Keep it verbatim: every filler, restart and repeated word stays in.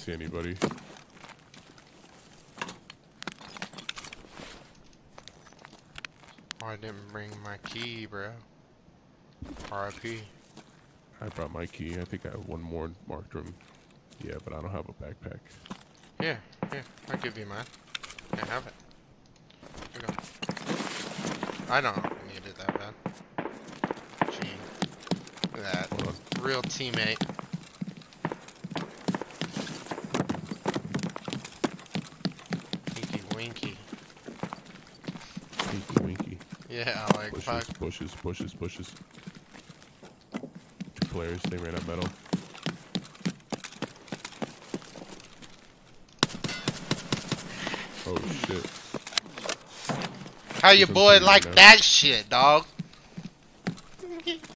see anybody. Oh, I didn't bring my key, bro. R I P. I brought my key. I think I have one more marked room. Yeah, but I don't have a backpack. Here, here. I'll give you mine. I have it. Here you go. I don't need it that bad. Gee. Look at that. Real teammate. Winky winky. Winky winky. Yeah, like Pushes, fuck. pushes, pushes, pushes. Two players, they ran up metal. Oh shit. How your Some boy dude like right now. that shit, dog?